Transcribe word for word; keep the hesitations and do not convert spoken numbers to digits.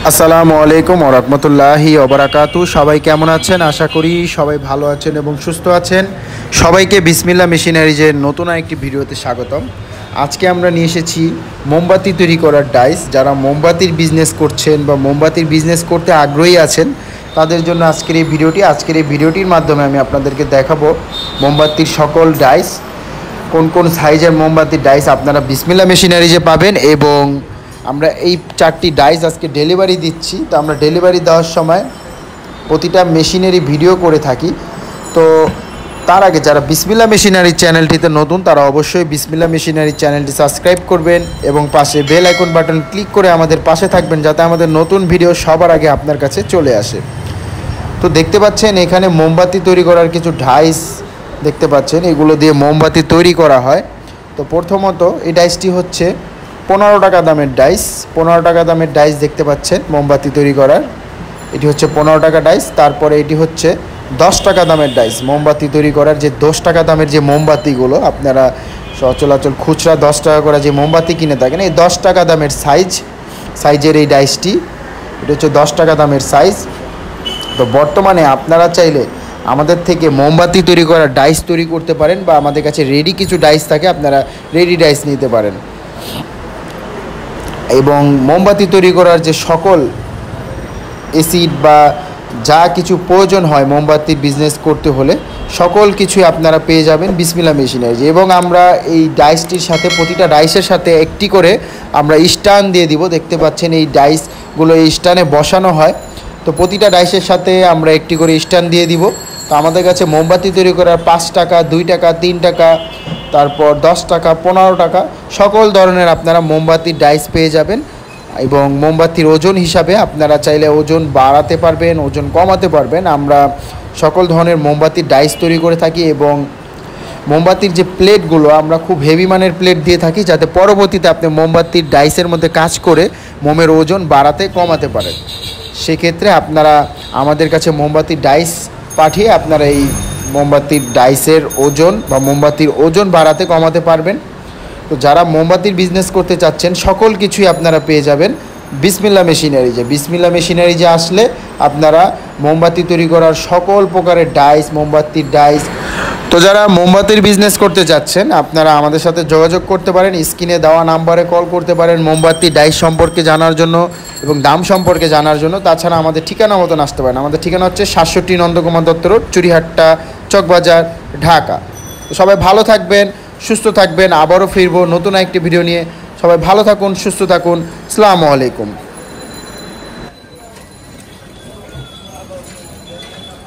আসসালামু আলাইকুম ওয়া রাহমাতুল্লাহি ওয়া বারাকাতু। সবাই কেমন আছেন? আশা করি সবাই ভালো আছেন এবং সুস্থ আছেন। সবাইকে বিসমিল্লাহ মেশিনারিজের নতুন একটি ভিডিওতে স্বাগতম। আজকে আমরা নিয়ে এসেছি মোমবাতি তৈরি করার ডাইস। যারা মোমবাতির বিজনেস করছেন বা মোমবাতির বিজনেস করতে আগ্রহী আছেন তাদের জন্য আজকের এই ভিডিওটি আজকের এই ভিডিওটির মাধ্যমে আমি আপনাদেরকে দেখাবো মোমবাতির সকল ডাইস, কোন কোন সাইজের মোমবাতির ডাইস আপনারা বিসমিল্লাহ মেশিনারিজে পাবেন। এবং আমরা এই চারটি ডাইস আজকে ডেলিভারি দিচ্ছি। তো আমরা ডেলিভারি দেওয়ার সময় প্রতিটা মেশিনেরই ভিডিও করে থাকি। তো তার আগে যারা বিসমিল্লাহ মেশিনারি চ্যানেলটিতে নতুন তারা অবশ্যই বিসমিল্লাহ মেশিনারি চ্যানেলটি সাবস্ক্রাইব করবেন এবং পাশে বেল আইকন বাটন ক্লিক করে আমাদের পাশে থাকবেন, যাতে আমাদের নতুন ভিডিও সবার আগে আপনার কাছে চলে আসে। তো দেখতে পাচ্ছেন এখানে মোমবাতি তৈরি করার কিছু ডাইস দেখতে পাচ্ছেন, এগুলো দিয়ে মোমবাতি তৈরি করা হয়। তো প্রথমত এই ডাইসটি হচ্ছে পনেরো টাকা দামের ডাইস। পনেরো টাকা দামের ডাইস দেখতে পাচ্ছেন মোমবাতি তৈরি করার, এটি হচ্ছে পনেরো টাকা ডাইস। তারপরে এটি হচ্ছে দশ টাকা দামের ডাইস, মোমবাতি তৈরি করার যে দশ টাকা দামের যে মোমবাতিগুলো আপনারা সচরাচর খুচরা দশ টাকা করে যে মোমবাতি কিনে থাকেন, এই দশ টাকা দামের সাইজ সাইজের এই ডাইসটি, এটা হচ্ছে দশ টাকা দামের সাইজ। তো বর্তমানে আপনারা চাইলে আমাদের থেকে মোমবাতি তৈরি করার ডাইস তৈরি করতে পারেন, বা আমাদের কাছে রেডি কিছু ডাইস থাকে, আপনারা রেডি ডাইস নিতে পারেন। এবং মোমবাতি তৈরি করার যে সকল অ্যাসিড বা যা কিছু প্রয়োজন হয় মোমবাতির বিজনেস করতে হলে সকল কিছুই আপনারা পেয়ে যাবেন বিসমিল্লাহ মেশিনারি। এবং আমরা এই ডাইসটির সাথে প্রতিটা ডাইসের সাথে একটি করে আমরা স্ট্যান্ড দিয়ে দিব। দেখতে পাচ্ছেন এই ডাইসগুলো এই স্ট্যান্ডে বসানো হয়। তো প্রতিটা ডাইসের সাথে আমরা একটি করে স্ট্যান্ড দিয়ে দিব। তো আমাদের কাছে মোমবাতি তৈরি করার পাঁচ টাকা, দুই টাকা, তিন টাকা, তারপর দশ টাকা, পনেরো টাকা সকল ধরনের আপনারা মোমবাতির ডাইস পেয়ে যাবেন। এবং মোমবাতির ওজন হিসাবে আপনারা চাইলে ওজন বাড়াতে পারবেন, ওজন কমাতে পারবেন। আমরা সকল ধরনের মোমবাতির ডাইস তৈরি করে থাকি। এবং মোমবাতির যে প্লেটগুলো আমরা খুব হেভি মানের প্লেট দিয়ে থাকি, যাতে পরবর্তীতে আপনি মোমবাতির ডাইসের মধ্যে কাজ করে মোমের ওজন বাড়াতে কমাতে পারেন। সেক্ষেত্রে আপনারা আমাদের কাছে মোমবাতির ডাইস পাঠিয়ে আপনারা এই মোমবাতির ডাইসের ওজন বা মোমবাতির ওজন বাড়াতে কমাতে পারবেন। তো যারা মোমবাতির বিজনেস করতে চাচ্ছেন সকল কিছুই আপনারা পেয়ে যাবেন বিসমিল্লাহ মেশিনারিজে। বিসমিল্লাহ মেশিনারিজে আসলে আপনারা মোমবাতি তৈরি করার সকল প্রকারের ডাইস, মোমবাতির ডাইস। তো যারা মোমবাতির বিজনেস করতে চাচ্ছেন আপনারা আমাদের সাথে যোগাযোগ করতে পারেন, স্ক্রিনে দেওয়া নাম্বারে কল করতে পারেন মোমবাতি ডাইস সম্পর্কে জানার জন্য এবং দাম সম্পর্কে জানার জন্য। তাছাড়া আমাদের ঠিকানা মতন আসতে পারেন। আমাদের ঠিকানা হচ্ছে সাতষট্টি নন্দকুমার দত্ত রোড, চুরিহাট্টা, চকবাজার, ঢাকা। তো সবাই ভালো থাকবেন, সুস্থ থাকবেন। আবারও ফিরবো নতুন একটি ভিডিও নিয়ে। সবাই ভালো থাকুন, সুস্থ থাকুন। আসসালামু আলাইকুম।